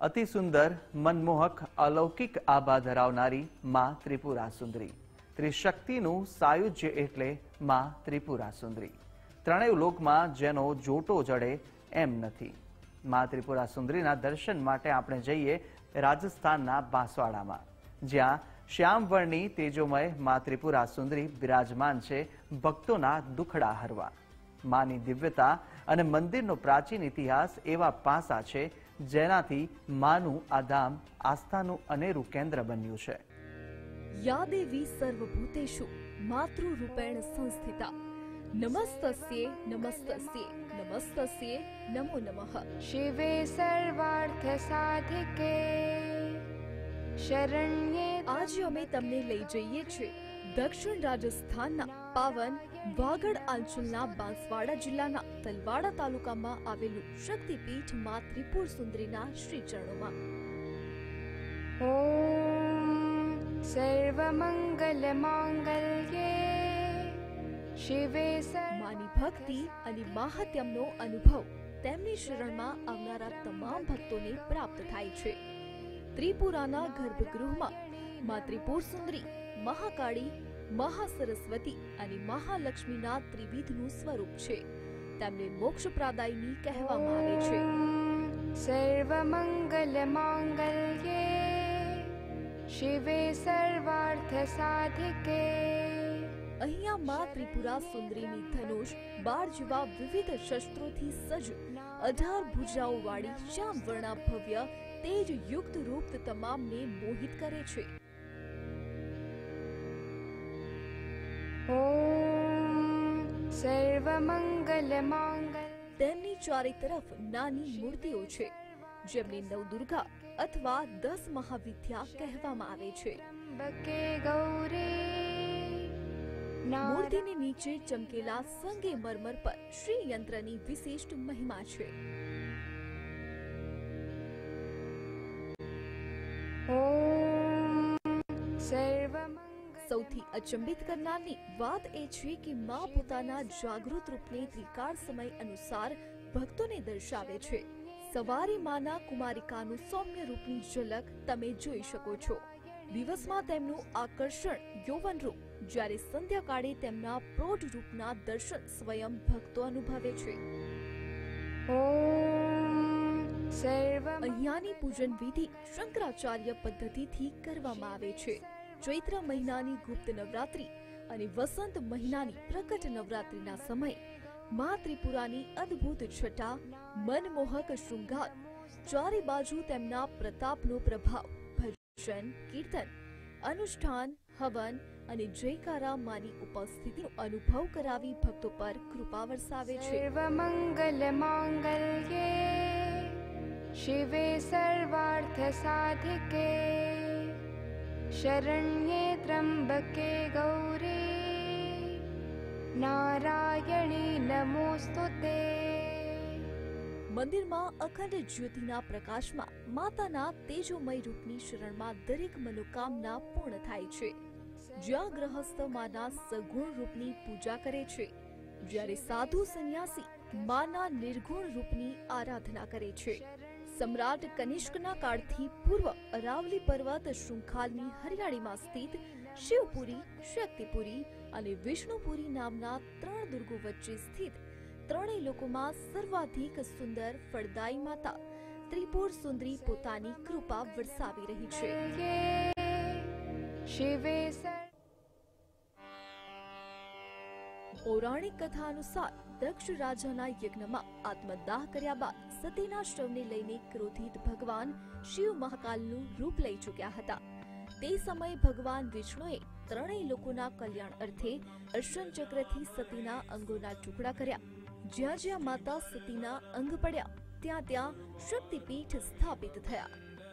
અતિ સુંદર, મનમોહક, અલૌકિક આભા ધરાવનારી માં ત્રિપુરા સુંદરી. ત્રિશક્તિનું સાયુજ્ય એટલે માં ત્રિપુરા સુંદરી. ત્રણેય લોકમાં જેનો જોટો જડે એમ નથી. માં ત્રિપુરા સુંદરીના દર્શન માટે આપણે જઈએ રાજસ્થાનના બાંસવાડામાં, જ્યાં શ્યામવર્ણની તેજોમય માં ત્રિપુરા સુંદરી બિરાજમાન છે ભક્તોના દુખડા હરવા. માની દિવ્યતા અને મંદિરનો પ્રાચીન ઇતિહાસ એવા પાસા છે જેનાથી માનું આ ધામ આસ્થાનું અનેરું કેન્દ્ર બન્યું છે. યા દેવી સર્વભૂતેષુ માતૃરૂપેણ સંસ્થિતા નમસ્તસ્યે નમસ્તસ્યે નમસ્તસ્યે નમો નમઃ. શિવે સર્વાર્થ સાધિકે શરણ્યે. આજે અમે તમને લઈ જઈએ છીએ દક્ષિણ રાજસ્થાનના પાવન વાગડ આંચલના બાંસવાડા જિલ્લાના તલવાડા તાલુકામાં આવેલું શક્તિપીઠ માં ત્રિપુર સુંદરીના શ્રી ચરણોમાં. ઓમ સર્વમંગલ માંગલ્યે શિવે. માની ભક્તિ અને માહાત્મ્યનો અનુભવ તેમની શરણમાં આવનારા તમામ ભક્તોને પ્રાપ્ત થાય છે. ત્રિપુરાના ગર્ભગૃહમાં માં ત્રિપુર સુંદરી, મહાકાળી, મહાસરસ્વતી અને મહાલક્ષ્મીના ત્રિવિધનું સ્વરૂપ છે. તેમને મોક્ષપ્રદાયિની કહેવામાં આવે છે. સર્વમંગલ માંગલ્યે શિવે સર્વાર્થ સાધિકે. અહીંયા માં ત્રિપુરા સુંદરીની ધનુષ, બાળ જેવા વિવિધ શસ્ત્રોથી સજ્જ 18 ભુજાઓ વાળી શ્યામવર્ણા ભવ્ય તેજ યુક્ત રૂપ તમામને મોહિત કરે છે. ઓમ સર્વમંગલ માંગલ. તેમની ચારે તરફ નાની મૂર્તિઓ છે, જેમને નવદુર્ગા અથવા 10 મહાવિદ્યા કહેવામાં આવે છે. બકે ગૌરી. મૂર્તિની નીચે ચમકેલા સંગે મરમર પર શ્રી યંત્રની વિશિષ્ટ મહિમા છે. સૌથી અચંબિત કરનારની વાત એ છે કે માં પોતાના જાગૃત રૂપને ત્રિકાળ સમય અનુસાર ભક્તોને દર્શાવે છે. સવારે માના કુમારિકાનું સૌમ્ય રૂપની ઝલક તમે જોઈ શકો છો. દિવસમાં તેમનું આકર્ષણ યૌવન રૂપ, જ્યારે સંધ્યાકાળે તેમના પ્રૌઢ રૂપના દર્શન સ્વયં ભક્તો અનુભવે છે. અહીંયાની પૂજન વિધિ શંકરાચાર્ય પદ્ધતિથી કરવામાં આવે છે. ચૈત્ર મહિનાની ગુપ્ત નવરાત્રી અને વસંત મહિનાની પ્રકટ નવરાત્રીના સમયે માં ત્રિપુરાની અદ્ભુત છટા, મનમોહક શૃંગાર, ચારે બાજુ તેમના પ્રતાપનો પ્રભાવ, ભજન, કીર્તન, અનુષ્ઠાન, હવન અને જયકારા માની ઉપસ્થિતિનો અનુભવ કરાવી ભક્તો પર કૃપા વરસાવે છે. સર્વમંગલ માંગલ્યે શિવે સર્વાર્થ સાધિકે શરણ્યે ત્રંબકે ગૌરી નારાયણી નમોસ્તુતે. મંદિરમાં અખંડ જ્યોતિના પ્રકાશમાં માતાના તેજોમય રૂપની શરણમાં દરેક મનોકામના પૂર્ણ થાય છે. જ્યાં ગ્રહસ્થ માના સગુણ રૂપની પૂજા કરે છે, જ્યારે સાધુ સંન્યાસી માના નિર્ગુણ રૂપની આરાધના કરે છે. સમ્રાટ કનિષ્કના કાળથી પૂર્વ અરાવલી પર્વત શૃંખાલની હરિયાળીમાં સ્થિત શિવપુરી, શક્તિપુરી અને વિષ્ણુપુરી નામના 3 દુર્ગો વચ્ચે સ્થિત ત્રણેય લોકોમાં સર્વાધિક સુંદર ફળદાયી માતા ત્રિપુર સુંદરી પોતાની કૃપા વરસાવી રહી છે. પૌરાણિક કથા અનુસાર દક્ષ રાજાના યજ્ઞમાં આત્મદાહ કર્યા બાદ સતીના શવને લઈને ક્રોધિત ભગવાન શિવ મહાકાલનું રૂપ લઈ ચૂક્યા હતા. તે સમયે ભગવાન વિષ્ણુએ ત્રણેય લોકોના કલ્યાણ અર્થે અર્શન ચક્રથી સતીના અંગોના ટુકડા કર્યા. જ્યાં જ્યાં માતા સતીના અંગ પડ્યા ત્યાં ત્યાં શક્તિપીઠ સ્થાપિત થયા.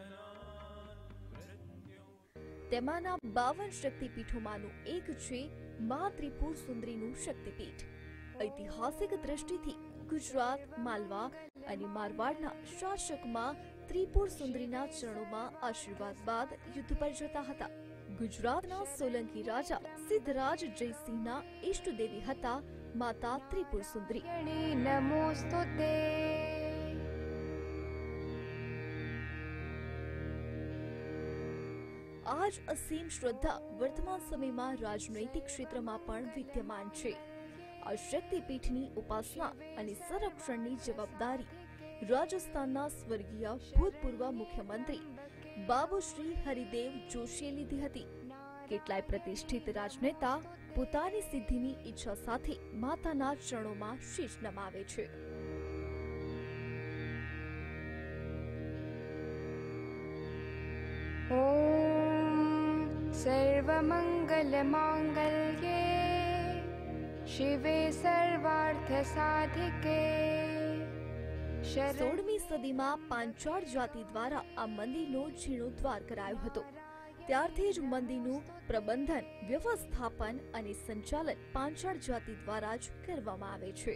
તેમાંના 52 શક્તિપીઠોમાંનું એક છે માં ત્રિપુર સુંદરીનું શક્તિપીઠ. ઐતિહાસિક દ્રષ્ટિથી ગુજરાત, માલવા અને મારવાડના શાસકમાં ત્રિપુર સુંદરીના ચરણોમાં આશીર્વાદ બાદ યુદ્ધ પર જતા હતા. ગુજરાતના સોલંકી રાજા સિદ્ધરાજ જયસિંહના ઇષ્ટદેવી હતા માતા ત્રિપુર સુંદરી. આ જ અસીમ શ્રદ્ધા વર્તમાન સમયમાં રાજનૈતિક ક્ષેત્રમાં પણ વિદ્યમાન છે. આ શક્તિપીઠની ઉપાસના અને સંરક્ષણની જવાબદારી રાજસ્થાનના સ્વર્ગીય ભૂતપૂર્વ મુખ્યમંત્રી બાબુશ્રી હરિદેવ જોશીએ લીધી હતી. કેટલાય પ્રતિષ્ઠિત રાજનેતા પોતાની સિદ્ધિની ઈચ્છા સાથે માતાના ચરણોમાં શીશ નમાવે છે. ॐ सर्वमङ्गलमाङ्गल्ये शिवे सर्वार्थसाधिके 16મી સદીમાં પાંચાળ જાતિ દ્વારા આ મંદિરનો જીર્ણોદ્ધાર કરાયો હતો. ત્યારથી જ મંદિરનું પ્રબંધન, વ્યવસ્થાપન અને સંચાલન પાંચાળ જાતિ દ્વારા જ કરવામાં આવે છે.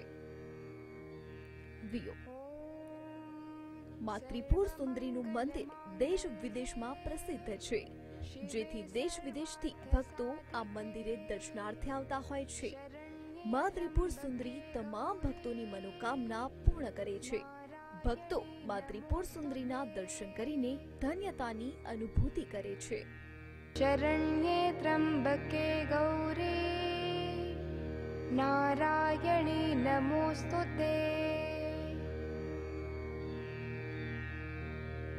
માં ત્રિપુર સુંદરીનું મંદિર દેશ વિદેશમાં પ્રસિદ્ધ છે, જેથી દેશ વિદેશથી ભક્તો આ મંદિરે દર્શનાર્થે આવતા હોય છે. માં ત્રિપુર સુંદરી તમામ ભક્તોની મનોકામના પૂર્ણ કરે છે. ભક્તો માં ત્રિપુર સુંદરીના દર્શન કરીને ધન્યતાની અનુભૂતિ કરે છે. शरण्ये त्र्यम्बके गौरी नारायणी नमोस्तुते.